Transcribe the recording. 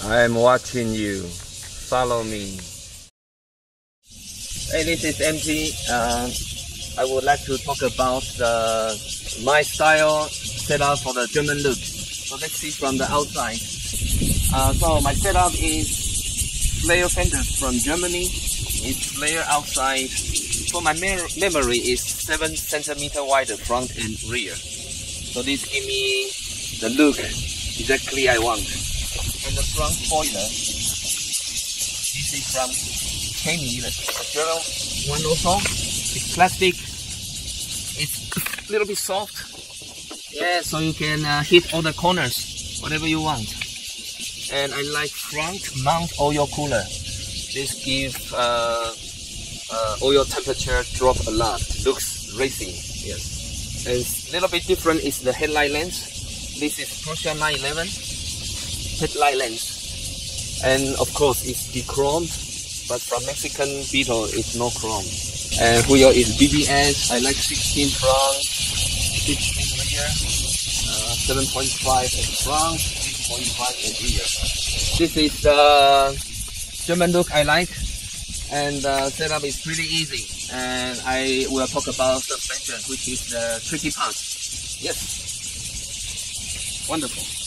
I'm watching you. Follow me. Hey, this is MG. I would like to talk about my style setup for the German look. So let's see from the outside. So my setup is flare fenders from Germany. It's flare outside. So my memory is 7 cm wider front and rear. So this give me the look exactly I want. And the front spoiler, this is from Kenny, the German one also. It's plastic. It's a little bit soft. Yeah, so you can hit all the corners, whatever you want. And I like front mount oil cooler. This gives oil temperature drop a lot. Looks racing. Yes. And a little bit different is the headlight lens. This is Porsche 911 headlight lens. And of course it's de-chromed, but from Mexican Beetle it's no chrome. And wheel is BBS. I like 16 front, 16 rear, 7.5 at front, 6.5 at rear. This is the German look I like, and the setup is pretty easy. And I will talk about suspension, which is the tricky part. Yes, wonderful.